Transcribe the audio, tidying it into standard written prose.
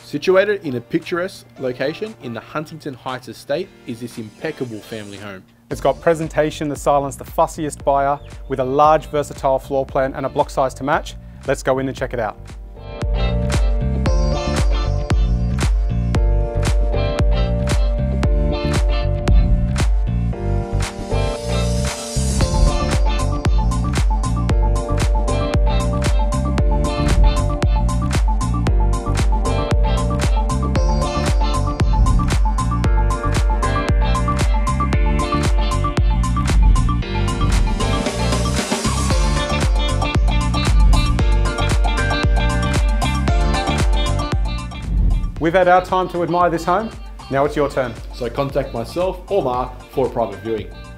Situated in a picturesque location in the Huntington Heights estate is this impeccable family home. It's got presentation to silence the fussiest buyer with a large versatile floor plan and a block size to match. Let's go in and check it out. We've had our time to admire this home. Now it's your turn. So contact myself or Mark for a private viewing.